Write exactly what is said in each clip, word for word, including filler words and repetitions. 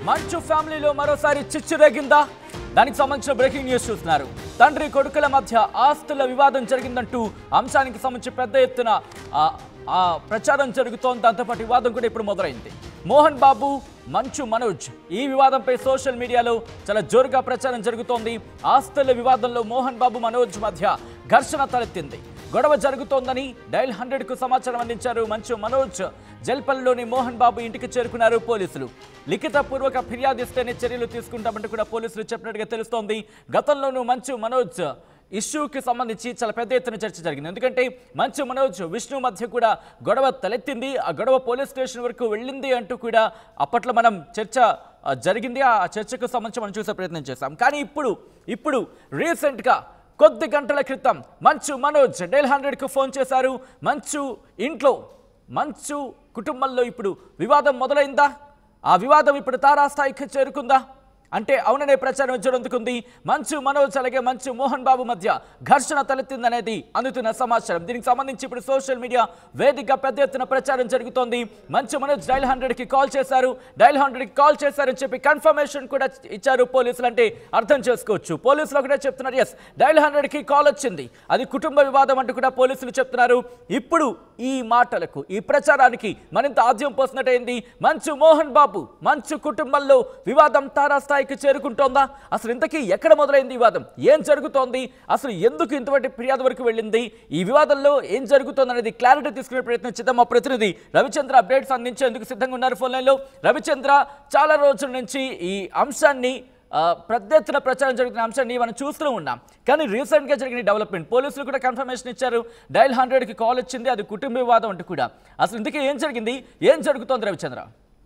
మంచు ఫ్యామిలీలో మరోసారి చిచ్చు రేగిందా? దానికి సంబంధించిన బ్రేకింగ్ న్యూస్ చూస్తున్నారు. తండ్రి కొడుకుల మధ్య ఆస్తుల వివాదం జరిగిందంటూ అంశానికి సంబంధించి పెద్ద ఎత్తున ప్రచారం జరుగుతోంది. దాంతోపాటు వివాదం కూడా ఇప్పుడు మొదలైంది. మోహన్ బాబు, మంచు మనోజ్ ఈ వివాదంపై సోషల్ మీడియాలో చాలా జోరుగా ప్రచారం జరుగుతోంది. ఆస్తుల వివాదంలో మోహన్ బాబు, మనోజ్ మధ్య ఘర్షణ తలెత్తింది. గొడవ జరుగుతోందని డైల్ హండ్రెడ్ కు సమాచారం అందించారు మంచు మనోజ్. జల్పల్లిలోని మోహన్ బాబు ఇంటికి చేరుకున్నారు పోలీసులు. లిఖిత పూర్వక ఫిర్యాదు ఇస్తేనే చర్యలు తీసుకుంటామంటూ కూడా పోలీసులు చెప్పినట్టుగా తెలుస్తోంది. గతంలోనూ మంచు మనోజ్ ఇష్యూకి సంబంధించి చాలా పెద్ద ఎత్తున చర్చ జరిగింది. ఎందుకంటే మంచు మనోజ్, విష్ణు మధ్య కూడా గొడవ తలెత్తింది. ఆ గొడవ పోలీస్ స్టేషన్ వరకు వెళ్ళింది అంటూ కూడా అప్పట్లో మనం చర్చ జరిగింది. ఆ చర్చకు సంబంధించి మనం చూసే ప్రయత్నం చేశాం. కానీ ఇప్పుడు ఇప్పుడు రీసెంట్గా కొద్ది గంటల క్రితం మంచు మనోజ్ డైల్ హండ్రెడ్కు ఫోన్ చేశారు. మంచు ఇంట్లో, మంచు కుటుంబంలో ఇప్పుడు వివాదం మొదలైందా? ఆ వివాదం ఇప్పుడు తారాస్థాయికి చేరుకుందా అంటే అవుననే ప్రచారం జరుగుతుంది. మంచు మనోజ్ అలాగే మంచు మోహన్ బాబు మధ్య ఘర్షణ తలెత్తిందనేది అందుతున్న సమాచారం. దీనికి సంబంధించి ఇప్పుడు సోషల్ మీడియా వేదికగా పెద్ద ఎత్తున ప్రచారం జరుగుతోంది. మంచు మనోజ్ డైల్ హండ్రెడ్కి కాల్ చేశారు. డైల్ హండ్రెడ్కి కాల్ చేశారని చెప్పి కన్ఫర్మేషన్ కూడా ఇచ్చారు పోలీసులు. అంటే అర్థం చేసుకోవచ్చు, పోలీసులు ఒకటే చెప్తున్నారు, ఎస్ డైల్ హండ్రెడ్కి కాల్ వచ్చింది, అది కుటుంబ వివాదం అంటూ కూడా పోలీసులు చెప్తున్నారు. ఇప్పుడు ఈ మాటలకు, ఈ ప్రచారానికి మరింత ఆద్యం పోసినట్టయింది. మంచు మోహన్ బాబు, మంచు కుటుంబంలో వివాదం తారాస్థాయి చేరుకుంటోందా? అసలు ఇంతకీ ఎక్కడ మొదలైంది వివాదం? ఏం జరుగుతోంది? అసలు ఎందుకు ఇంతటి ఫిర్యాదు వరకు వెళ్ళింది? ఈ వివాదంలో ఏం జరుగుతోంది అనేది క్లారిటీ తీసుకునే ప్రయత్నం చేద్దాం. మా ప్రతినిధి రవిచంద్ర అప్డేట్స్ అందించేందుకు సిద్ధంగా ఉన్నారు ఫోన్ లైన్లో. రవిచంద్ర, చాలా రోజుల నుంచి ఈ అంశాన్ని పెద్ద ఎత్తున ప్రచారం జరుగుతున్న అంశాన్ని మనం చూస్తూ ఉన్నాం. కానీ రీసెంట్గా జరిగిన డెవలప్మెంట్, పోలీసులు కూడా కన్ఫర్మేషన్ ఇచ్చారు, డైల్ హండ్రెడ్కి కాల్ వచ్చింది, అది కుటుంబ వివాదం అంటూ కూడా. అసలు ఇంతకీ ఏం జరిగింది, ఏం జరుగుతోంది రవిచంద్ర?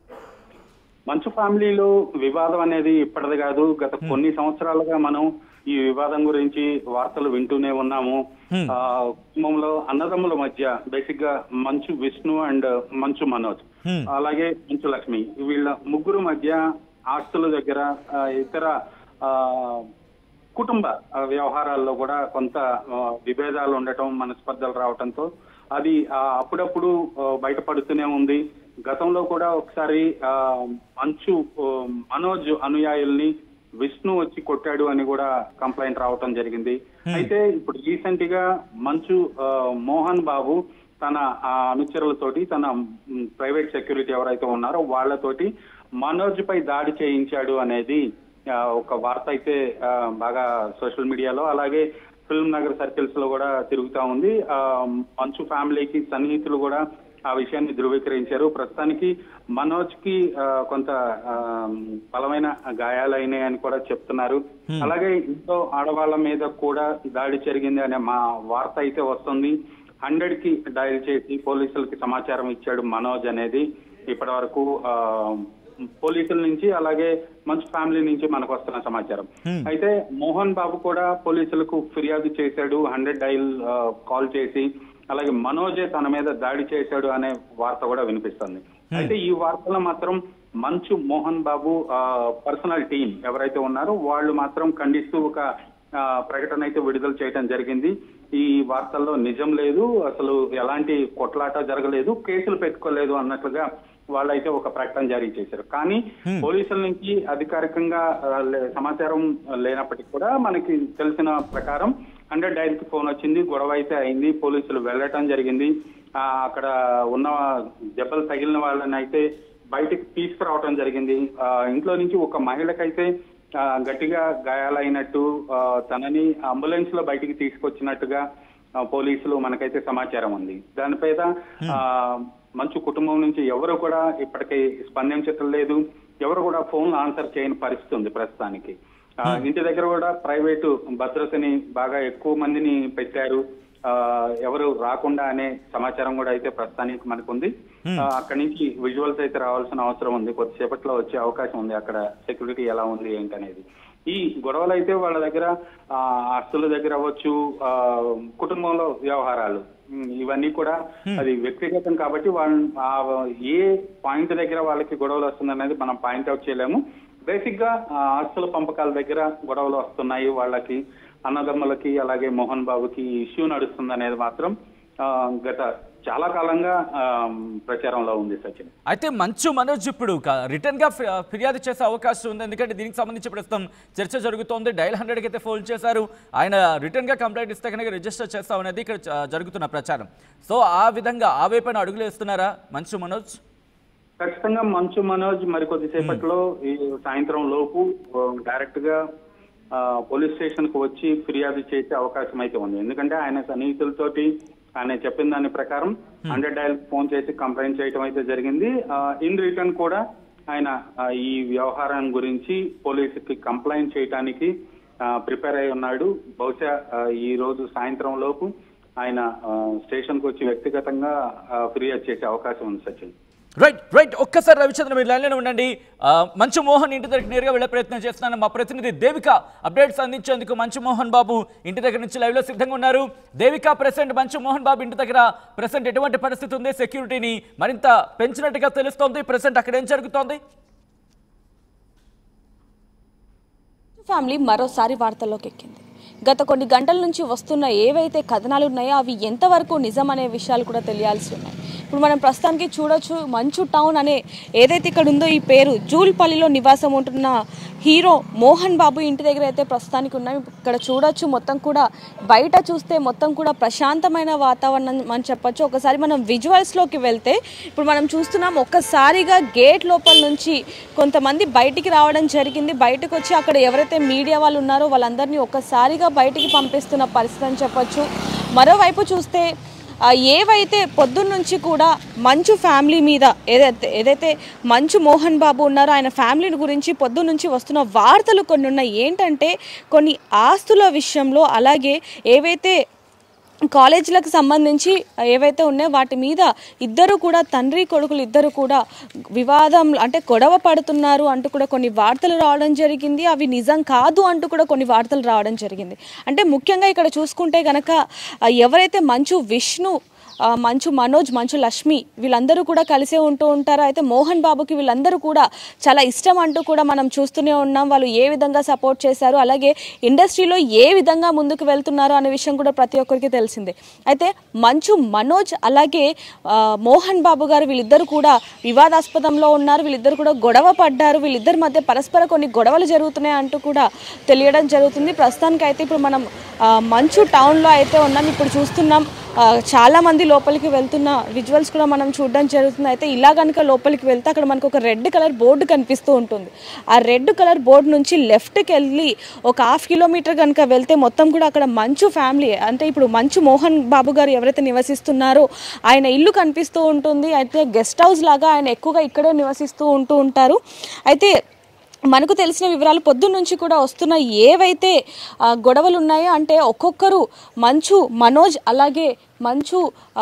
మంచు ఫ్యామిలీలో వివాదం అనేది ఇప్పటిది కాదు, గత కొన్ని సంవత్సరాలుగా మనం ఈ వివాదం గురించి వార్తలు వింటూనే ఉన్నాము. ఆ కుటుంబంలో అన్నదమ్ముల మధ్య బేసిక్ గా మంచు విష్ణు అండ్ మంచు మనోజ్, అలాగే మంచు లక్ష్మి, వీళ్ళ ముగ్గురు మధ్య ఆస్తుల దగ్గర ఇతర ఆ కుటుంబ వ్యవహారాల్లో కూడా కొంత విభేదాలు ఉండటం, మనస్పర్ధలు రావటంతో అది అప్పుడప్పుడు బయటపడుతూనే ఉంది. గతంలో కూడా ఒకసారి ఆ మంచు మనోజ్ అనుయాయుల్ని విష్ణు వచ్చి కొట్టాడు అని కూడా కంప్లైంట్ రావటం జరిగింది. అయితే ఇప్పుడు రీసెంట్ గా మంచు మోహన్ బాబు తన అనుచరులతోటి, తన ప్రైవేట్ సెక్యూరిటీ ఎవరైతే ఉన్నారో వాళ్ళతోటి మనోజ్ పై దాడి చేయించాడు అనేది ఒక వార్త అయితే బాగా సోషల్ మీడియాలో అలాగే ఫిల్మ్ నగర్ సర్కిల్స్ లో కూడా తిరుగుతా ఉంది. ఆ మంచు ఫ్యామిలీకి సన్నిహితులు కూడా ఆ విషయాన్ని ధృవీకరించారు. ప్రస్తుతానికి మనోజ్ కి కొంత బలమైన గాయాలైనాయి అని కూడా చెప్తున్నారు. అలాగే ఇంట్లో ఆడవాళ్ల మీద కూడా దాడి జరిగింది అనే మా వార్త అయితే వస్తుంది. హండ్రెడ్ కి డయల్ చేసి పోలీసులకి సమాచారం ఇచ్చాడు మనోజ్ అనేది ఇప్పటి వరకు ఆ పోలీసుల నుంచి అలాగే మంచు ఫ్యామిలీ నుంచి మనకు వస్తున్న సమాచారం. అయితే మోహన్ బాబు కూడా పోలీసులకు ఫిర్యాదు చేశాడు, హండ్రెడ్ డైల్ కాల్ చేసి, అలాగే మనోజే తన మీద దాడి చేశాడు అనే వార్త కూడా వినిపిస్తుంది. అయితే ఈ వార్తలో మాత్రం మంచు మోహన్ బాబు పర్సనల్ టీం ఎవరైతే ఉన్నారో వాళ్ళు మాత్రం ఖండిస్తూ ఒక ప్రకటన అయితే విడుదల చేయడం జరిగింది. ఈ వార్తల్లో నిజం లేదు, అసలు ఎలాంటి కొట్లాట జరగలేదు, కేసులు పెట్టుకోలేదు అన్నట్లుగా వాళ్ళైతే ఒక ప్రకటన జారీ చేశారు. కానీ పోలీసుల నుంచి అధికారికంగా సమాచారం లేనప్పటికీ కూడా మనకి తెలిసిన ప్రకారం హండ్రెడ్ డైల్ కి ఫోన్ వచ్చింది, గొడవ అయితే అయింది, పోలీసులు వెళ్ళటం జరిగింది. ఆ అక్కడ ఉన్న దెబ్బలు తగిలిన వాళ్ళని అయితే బయటికి తీసుకురావటం జరిగింది. ఆ ఇంట్లో నుంచి ఒక మహిళకైతే గట్టిగా గాయాలైనట్టు, తనని అంబులెన్స్ లో బయటికి తీసుకొచ్చినట్టుగా పోలీసులు మనకైతే సమాచారం ఉంది. దానిపైన ఆ మంచు కుటుంబం నుంచి ఎవరు కూడా ఇప్పటికీ స్పందించటం లేదు, ఎవరు కూడా ఫోన్ ఆన్సర్ చేయని పరిస్థితి ఉంది ప్రస్తుతానికి. ఇంటి దగ్గర కూడా ప్రైవేటు భద్రతని బాగా ఎక్కువ మందిని పెట్టారు, ఆ ఎవరు రాకుండా అనే సమాచారం కూడా అయితే ప్రస్తుతానికి మనకు ఉంది. అక్కడి నుంచి విజువల్స్ అయితే రావాల్సిన అవసరం ఉంది, కొద్దిసేపట్లో వచ్చే అవకాశం ఉంది అక్కడ సెక్యూరిటీ ఎలా ఉంది ఏంటనేది. ఈ గొడవలు అయితే వాళ్ళ దగ్గర ఆ ఆస్తుల దగ్గర అవ్వచ్చు, ఆ కుటుంబంలో వ్యవహారాలు, ఇవన్నీ కూడా అది వ్యక్తిగతం కాబట్టి వాళ్ళ ఏ పాయింట్ దగ్గర వాళ్ళకి గొడవలు వస్తుంది అనేది మనం పాయింట్అవుట్ చేయలేము. బేసిక్ గా ఆస్తుల పంపకాల దగ్గర గొడవలు వస్తున్నాయి వాళ్ళకి, అన్నదమ్ములకి అలాగే మోహన్ బాబుకి ఇష్యూ నడుస్తుంది అనేది మాత్రం గత చాలా కాలంగా ప్రచారంలో ఉంది సచిన్. అయితే మంచు మనోజ్ ఇప్పుడు రిటర్న్ గా ఫిర్యాదు చేసే అవకాశం ఉంది, ఎందుకంటే దీనికి సంబంధించి ప్రస్తుతం చర్చ జరుగుతోంది. డైల్ హండ్రెడ్కి అయితే ఫోన్ చేశారు, ఆయన రిటర్న్ గా కంప్లైంట్ ఇస్తే కనుక రిజిస్టర్ చేస్తామనేది ఇక్కడ జరుగుతున్న ప్రచారం. సో ఆ విధంగా ఆ వైపున అడుగులు వేస్తున్నారా మంచు మనోజ్? ఖచ్చితంగా మంచు మనోజ్ మరి కొద్దిసేపట్లో ఈ సాయంత్రం లోపు డైరెక్ట్ గా పోలీస్ స్టేషన్ కు వచ్చి ఫిర్యాదు చేసే అవకాశం అయితే ఉంది. ఎందుకంటే ఆయన సన్నిహితులతోటి ఆయన చెప్పిన దాని ప్రకారం హండ్రెడ్ డయల్ ఫోన్ చేసి కంప్లైంట్ చేయడం అయితే జరిగింది. ఇన్ రిటర్న్ కూడా ఆయన ఈ వ్యవహారం గురించి పోలీసుకి కంప్లైంట్ చేయడానికి ప్రిపేర్ అయి ఉన్నాడు. బహుశా ఈ రోజు సాయంత్రం లోపు ఆయన స్టేషన్ కు వచ్చి వ్యక్తిగతంగా ఫిర్యాదు చేసే అవకాశం ఉంది సచిన్. రైట్ రైట్ ఒక్కసారి రవిచంద్ర మీరు లైన్లోనే ఉండండి. మంచు మోహన్ ఇంటి దగ్గరికి నేరుగా వెళ్ళే ప్రయత్నం చేస్తున్నాను. మా ప్రతినిధి దేవిక అప్డేట్స్ అందించేందుకు మంచు మోహన్ బాబు ఇంటి దగ్గర నుంచి లైవ్లో సిద్ధంగా ఉన్నారు. దేవిక, ప్రెసెంట్ మంచు మోహన్ బాబు ఇంటి దగ్గర ప్రెసెంట్ ఎటువంటి పరిస్థితి ఉంది? సెక్యూరిటీని మరింత పెంచినట్టుగా తెలుస్తోంది. ప్రెసెంట్ అక్కడ ఏం జరుగుతోంది? ఫ్యామిలీ మరోసారి వార్తల్లోకి ఎక్కింది. గత కొన్ని గంటల నుంచి వస్తున్న ఏవైతే కథనాలు ఉన్నాయో అవి ఎంతవరకు నిజం అనే విషయాలు కూడా తెలియాల్సి ఉన్నాయి. ఇప్పుడు మనం ప్రస్తుతానికి చూడొచ్చు, మంచు టౌన్ అనే ఏదైతే ఇక్కడ ఉందో ఈ పేరు జూల్పల్లిలో నివాసం ఉంటున్న హీరో మోహన్ బాబు ఇంటి దగ్గర అయితే ప్రస్తుతానికి ఉన్నాయి. ఇక్కడ చూడొచ్చు, మొత్తం కూడా బయట చూస్తే మొత్తం కూడా ప్రశాంతమైన వాతావరణం అని చెప్పొచ్చు. ఒకసారి మనం విజువల్స్లోకి వెళ్తే ఇప్పుడు మనం చూస్తున్నాం, ఒక్కసారిగా గేట్ లోపల నుంచి కొంతమంది బయటికి రావడం జరిగింది. బయటకు వచ్చి అక్కడ ఎవరైతే మీడియా వాళ్ళు ఉన్నారో వాళ్ళందరినీ ఒక్కసారిగా బయటికి పంపిస్తున్న పరిస్థితి అని చెప్పొచ్చు. మరోవైపు చూస్తే ఏవైతే పొద్దున్న నుంచి కూడా మంచు ఫ్యామిలీ మీద ఏదైతే ఏదైతే మంచు మోహన్ బాబు ఉన్నారో ఆయన ఫ్యామిలీ గురించి పొద్దున్న నుంచి వస్తున్న వార్తలు కొన్ని ఉన్నాయి. ఏంటంటే కొన్ని ఆస్తుల విషయంలో, అలాగే ఏవైతే కాలేజీలకు సంబంధించి ఏవైతే ఉన్నాయో వాటి మీద ఇద్దరు కూడా తండ్రి కొడుకులు ఇద్దరు కూడా వివాదం అంటే గొడవ పడుతున్నారు అంటూ కూడా కొన్ని వార్తలు రావడం జరిగింది. అవి నిజం కాదు అంటూ కూడా కొన్ని వార్తలు రావడం జరిగింది. అంటే ముఖ్యంగా ఇక్కడ చూసుకుంటే కనుక ఎవరైతే మంచు విష్ణు, మంచు మనోజ్, మంచు లక్ష్మి వీళ్ళందరూ కూడా కలిసే ఉంటూ ఉంటారు. అయితే మోహన్ బాబుకి వీళ్ళందరూ కూడా చాలా ఇష్టం అంటూ కూడా మనం చూస్తూనే ఉన్నాం. వాళ్ళు ఏ విధంగా సపోర్ట్ చేశారు, అలాగే ఇండస్ట్రీలో ఏ విధంగా ముందుకు వెళ్తున్నారు అనే విషయం కూడా ప్రతి ఒక్కరికి తెలిసిందే. అయితే మంచు మనోజ్ అలాగే మోహన్ బాబు గారు వీళ్ళిద్దరు కూడా వివాదాస్పదంలో ఉన్నారు. వీళ్ళిద్దరు కూడా గొడవ పడ్డారు. వీళ్ళిద్దరి మధ్య పరస్పర కొన్ని గొడవలు జరుగుతున్నాయి అంటూ కూడా తెలియడం జరుగుతుంది. ప్రస్తుతానికి అయితే ఇప్పుడు మనం మంచు టౌన్లో అయితే ఉన్నాం. ఇప్పుడు చూస్తున్నాం చాలా మంది లోపలికి వెళ్తున్న విజువల్స్ కూడా మనం చూడడం జరుగుతుంది. అయితే ఇలా కనుక లోపలికి వెళ్తే అక్కడ మనకు ఒక రెడ్ కలర్ బోర్డు కనిపిస్తూ ఉంటుంది. ఆ రెడ్ కలర్ బోర్డు నుంచి లెఫ్ట్కి వెళ్ళి ఒక హాఫ్ కిలోమీటర్ కనుక వెళ్తే మొత్తం కూడా అక్కడ మంచు ఫ్యామిలీ అంటే ఇప్పుడు మంచు మోహన్ బాబు గారు ఎవరైతే నివసిస్తున్నారో ఆయన ఇల్లు కనిపిస్తూ ఉంటుంది. అయితే గెస్ట్ హౌస్ లాగా ఆయన ఎక్కువగా ఇక్కడే నివసిస్తూ ఉంటూ ఉంటారు. అయితే మనకు తెలిసిన వివరాలు పొద్దున్న నుంచి కూడా వస్తున్న ఏవైతే గొడవలు ఉన్నాయో అంటే ఒక్కొక్కరు మంచు మనోజ్ అలాగే మంచు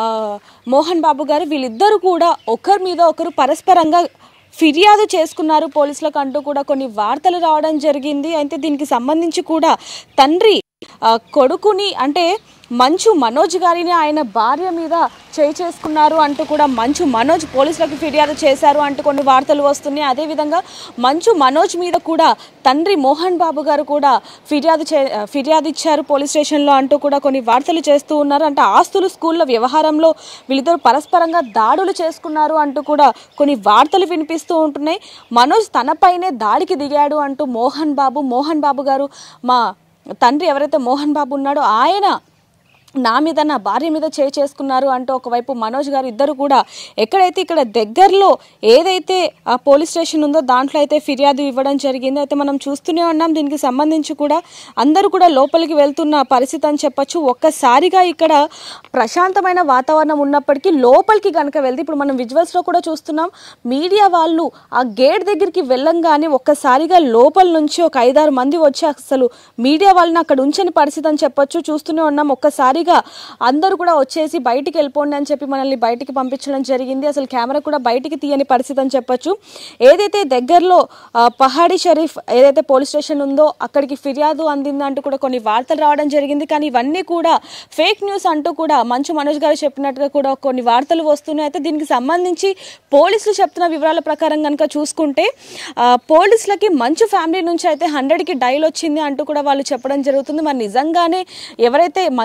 మోహన్ బాబు గారు వీళ్ళిద్దరూ కూడా ఒకరి మీద ఒకరు పరస్పరంగా ఫిర్యాదు చేసుకున్నారు పోలీసులకు అంటూ కూడా కొన్ని వార్తలు రావడం జరిగింది. అయితే దీనికి సంబంధించి కూడా తండ్రి కొడుకుని అంటే మంచు మనోజ్ గారిని ఆయన భార్య మీద చేయి చేసుకున్నారు అంటూ కూడా మంచు మనోజ్ పోలీసులకు ఫిర్యాదు చేశారు అంటూ కొన్ని వార్తలు వస్తున్నాయి. అదేవిధంగా మంచు మనోజ్ మీద కూడా తండ్రి మోహన్ బాబు గారు కూడా ఫిర్యాదు చే ఫిర్యాదు ఇచ్చారు పోలీస్ స్టేషన్లో అంటూ కూడా కొన్ని వార్తలు చేస్తూ ఉన్నారు. అంటే ఆస్తులు స్కూల్లో వ్యవహారంలో వీళ్ళిద్దరు పరస్పరంగా దాడులు చేసుకున్నారు అంటూ కూడా కొన్ని వార్తలు వినిపిస్తూ ఉంటున్నాయి. మనోజ్ తనపైనే దాడికి దిగాడు అంటూ మోహన్ బాబు మోహన్ బాబు గారు మా తండ్రి ఎవరైతే మోహన్ బాబు ఉన్నాడో ఆయన నా మీద నా భార్య మీద చేయి చేసుకున్నారు అంటూ ఒకవైపు మనోజ్ గారు ఇద్దరు కూడా ఎక్కడైతే ఇక్కడ దగ్గరలో ఏదైతే ఆ పోలీస్ స్టేషన్ ఉందో దాంట్లో అయితే ఫిర్యాదు ఇవ్వడం జరిగింది. అయితే మనం చూస్తూనే ఉన్నాం. దీనికి సంబంధించి కూడా అందరూ కూడా లోపలికి వెళ్తున్న పరిస్థితి అని చెప్పొచ్చు. ఒక్కసారిగా ఇక్కడ ప్రశాంతమైన వాతావరణం ఉన్నప్పటికీ లోపలికి కనుక వెళ్తే ఇప్పుడు మనం విజువల్స్లో కూడా చూస్తున్నాం, మీడియా వాళ్ళు ఆ గేట్ దగ్గరికి వెళ్ళంగానే ఒక్కసారిగా లోపల నుంచి ఒక ఐదారు మంది వచ్చి అసలు మీడియా వాళ్ళని అక్కడ ఉంచని పరిస్థితి అని చెప్పొచ్చు. చూస్తూనే ఉన్నాం. ఒక్కసారి అందరూ కూడా వచ్చేసి బయటికి వెళ్ళిపోండి అని చెప్పి మనల్ని బయటికి పంపించడం జరిగింది. అసలు కెమెరా కూడా బయటికి తీయని పరిస్థితి అని చెప్పొచ్చు. ఏదైతే దగ్గరలో పహాడీ షరీఫ్ ఏదైతే పోలీస్ స్టేషన్ ఉందో అక్కడికి ఫిర్యాదు అందిందంటూ కూడా కొన్ని వార్తలు రావడం జరిగింది. కానీ ఇవన్నీ కూడా ఫేక్ న్యూస్ అంటూ కూడా మంచు మనోజ్ గారు చెప్పినట్టుగా కూడా కొన్ని వార్తలు వస్తున్నాయి. అయితే దీనికి సంబంధించి పోలీసులు చెప్తున్న వివరాల ప్రకారం కనుక చూసుకుంటే పోలీసులకి మంచు ఫ్యామిలీ నుంచి అయితే హండ్రెడ్కి డైల్ వచ్చింది అంటూ కూడా వాళ్ళు చెప్పడం జరుగుతుంది. మరి నిజంగానే ఎవరైతే మంచు మోహన్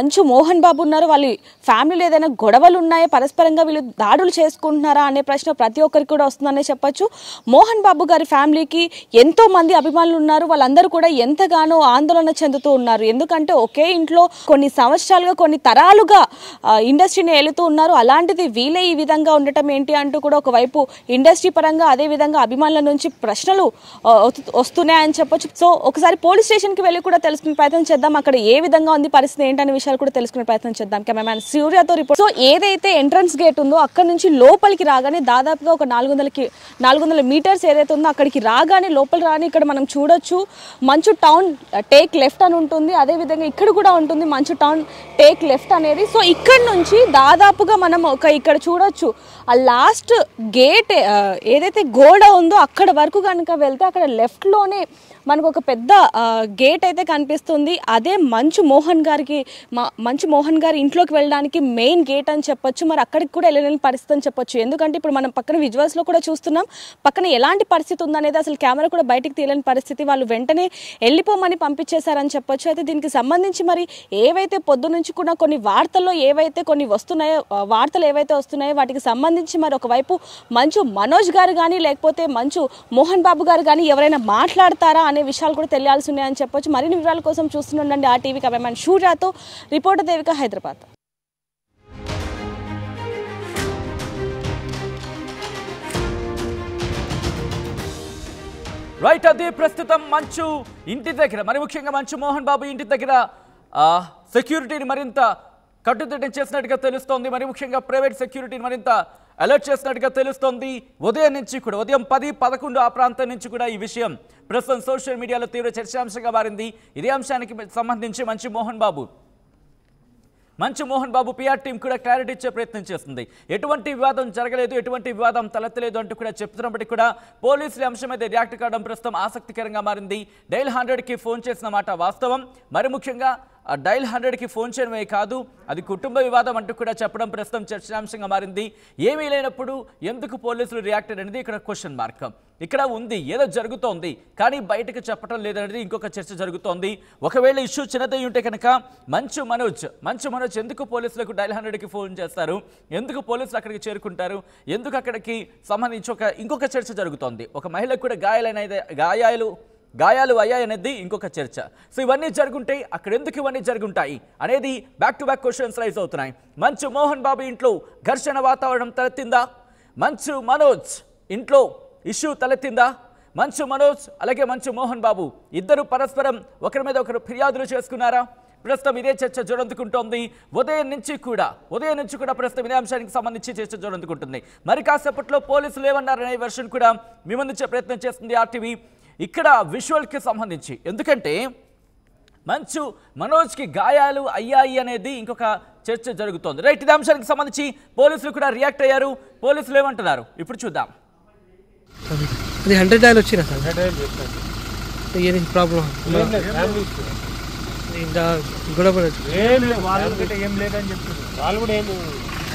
మోహన్ బాబు ఉన్నారు, వాళ్ళ ఫ్యామిలీలో ఏదైనా గొడవలు ఉన్నాయా, పరస్పరంగా వీళ్ళు దాడులు చేసుకుంటున్నారా అనే ప్రశ్న ప్రతి ఒక్కరికి కూడా వస్తుందనే చెప్పొచ్చు. మోహన్ బాబు గారి ఫ్యామిలీకి ఎంతో మంది అభిమానులు ఉన్నారు, వాళ్ళందరూ కూడా ఎంతగానో ఆందోళన చెందుతూ ఉన్నారు. ఎందుకంటే ఒకే ఇంట్లో కొన్ని సంవత్సరాలుగా కొన్ని తరాలుగా ఇండస్ట్రీని ఏలుతూ ఉన్నారు. అలాంటిది వీళ్ళే ఈ విధంగా ఉండటం ఏంటి అంటూ కూడా ఒకవైపు ఇండస్ట్రీ పరంగా అదే విధంగా అభిమానుల నుంచి ప్రశ్నలు వస్తున్నాయని చెప్పొచ్చు. సో ఒకసారి పోలీస్ స్టేషన్కి వెళ్ళి కూడా తెలుసుకునే ప్రయత్నం చేద్దాం, అక్కడ ఏ విధంగా ఉంది పరిస్థితి ఏంటనే విషయాలు కూడా తెలుసుకునే ప్రయత్నం చేద్దాం. కెమెరామ్యాన్ సూర్యతో రిపోర్ట్. సో ఏదైతే ఎంట్రన్స్ గేట్ ఉందో అక్కడ నుంచి లోపలికి రాగానే దాదాపుగా ఒక నాలుగు వందలకి నాలుగు వందల మీటర్స్ ఏదైతే ఉందో అక్కడికి రాగానే లోపల రాని ఇక్కడ మనం చూడొచ్చు మంచు టౌన్ టేక్ లెఫ్ట్ అని ఉంటుంది. అదేవిధంగా ఇక్కడ కూడా ఉంటుంది మంచు టౌన్ టేక్ లెఫ్ట్ అనేది. సో ఇక్కడ నుంచి దాదాపుగా మనం ఒక ఇక్కడ చూడొచ్చు ఆ లాస్ట్ గేట్ ఏదైతే గోడ ఉందో అక్కడ వరకు కనుక వెళ్తే అక్కడ లెఫ్ట్లోనే మనకు ఒక పెద్ద గేట్ అయితే కనిపిస్తుంది. అదే మంచు మోహన్ గారికి మంచు మోహన్ గారి ఇంట్లోకి వెళ్ళడానికి మెయిన్ గేట్ అని చెప్పొచ్చు. మరి అక్కడికి కూడా వెళ్ళలేని పరిస్థితి అని చెప్పొచ్చు. ఎందుకంటే ఇప్పుడు మనం పక్కన విజువల్స్లో కూడా చూస్తున్నాం, పక్కన ఎలాంటి పరిస్థితి ఉందనేది అసలు కెమెరా కూడా బయటికి తీయలేని పరిస్థితి. వాళ్ళు వెంటనే వెళ్ళిపోమని పంపించేశారని చెప్పొచ్చు. అయితే దీనికి సంబంధించి మరి ఏవైతే పొద్దు నుంచి కూడా కొన్ని వార్తల్లో ఏవైతే కొన్ని వస్తున్నాయో వార్తలు ఏవైతే వస్తున్నాయో వాటికి సంబంధించి మరి ఒకవైపు మంచు మనోజ్ గారు కానీ లేకపోతే మంచు మోహన్ బాబు గారు కానీ ఎవరైనా మాట్లాడతారా అనే విషయాలు కూడా తెలియాల్సి ఉన్నాయని చెప్పొచ్చు. మరిన్ని వివరాల కోసం చూస్తుండండి ఆ టీవీ కెమెరామ్యాన్ షూరాతో, రిపోర్టర్ దేవిక, హైదరాబాద్. రైట్, అది ప్రస్తుతం మంచు ఇంటి దగ్గర, మరి ముఖ్యంగా మంచు మోహన్ బాబు ఇంటి దగ్గర సెక్యూరిటీని మరింత కట్టుదిట్టం చేసినట్టుగా తెలుస్తోంది. మరి ముఖ్యంగా ప్రైవేట్ సెక్యూరిటీని మరింత అలర్ట్ చేసినట్టుగా తెలుస్తోంది. ఉదయం నుంచి కూడా ఉదయం పది పదకొండు ఆ ప్రాంతం నుంచి కూడా ఈ విషయం ప్రస్తుతం సోషల్ మీడియాలో తీవ్ర చర్చాంశంగా మారింది. ఇదే అంశానికి సంబంధించి మంచు మోహన్ బాబు మంచు మోహన్ బాబు పిఆర్ టీం కూడా క్లారిటీ ఇచ్చే ప్రయత్నం చేస్తుంది. ఎటువంటి వివాదం జరగలేదు, ఎటువంటి వివాదం తలెత్తలేదు అంటూ కూడా చెప్తున్నప్పటికీ కూడా పోలీసుల అంశం మీద రియాక్ట్ కావడం ప్రస్తుతం ఆసక్తికరంగా మారింది. డైల్ హండ్రెడ్కి ఫోన్ చేసిన మాట వాస్తవం. మరి ముఖ్యంగా డైల్ హండ్రెడ్కి ఫోన్ చేయడమే కాదు, అది కుటుంబ వివాదం అంటూ కూడా చెప్పడం ప్రస్తుతం చర్చాంశంగా మారింది. ఏమీ లేనప్పుడు ఎందుకు పోలీసులు రియాక్ట్ అనేది ఇక్కడ క్వశ్చన్ మార్క్. ఇక్కడ ఉంది, ఏదో జరుగుతోంది, కానీ బయటకు చెప్పడం లేదనేది ఇంకొక చర్చ జరుగుతోంది. ఒకవేళ ఇష్యూ చిన్నదై ఉంటే కనుక మంచు మనోజ్ మంచు మనోజ్ ఎందుకు పోలీసులకు డైల్ హండ్రెడ్కి ఫోన్ చేస్తారు, ఎందుకు పోలీసులు అక్కడికి చేరుకుంటారు, ఎందుకు అక్కడికి సంబంధించి ఒక ఇంకొక చర్చ జరుగుతోంది. ఒక మహిళకు కూడా గాయాలైన గాయాలు గాయాలు అయ్యాయనేది ఇంకొక చర్చ. సో ఇవన్నీ జరుగుంటాయి, అక్కడ ఎందుకు ఇవన్నీ జరుగుంటాయి అనేది back to back questions raise అవుతున్నాయి. మంచు మోహన్ బాబు ఇంట్లో ఘర్షణ వాతావరణం తలెత్తిందా? మంచు మనోజ్ ఇంట్లో ఇష్యూ తలెత్తిందా? మంచు మనోజ్ అలాగే మంచు మోహన్ బాబు ఇద్దరు పరస్పరం ఒకరి మీద ఒకరు ఫిర్యాదులు చేసుకున్నారా? ప్రస్తుతం ఇదే చర్చ జోరందుకుంటోంది. ఉదయం నుంచి కూడా ఉదయం నుంచి కూడా ప్రస్తుతం ఇదే అంశానికి సంబంధించి చర్చ జోరందుకుంటుంది. మరి కాసేపట్లో పోలీసులు ఏమన్నారనే వెర్షన్ కూడా మీ ముందుంచే ప్రయత్నం చేస్తుంది ఆర్టీవీ. ఇక్కడ విజువల్కి సంబంధించి, ఎందుకంటే మంచు మనోజ్కి గాయాలు అయ్యాయి అనేది ఇంకొక చర్చ జరుగుతోంది. రైట్, ఇదే అంశానికి సంబంధించి పోలీసులు కూడా రియాక్ట్ అయ్యారు. పోలీసులు ఏమంటున్నారు ఇప్పుడు చూద్దాం. అది హండ్రెడ్ డైల్ వచ్చినా సార్ ఏది ప్రాబ్లం ఇంకా గొడవ ఏం లేదని చెప్తున్నారు వాళ్ళు కూడా. ఏం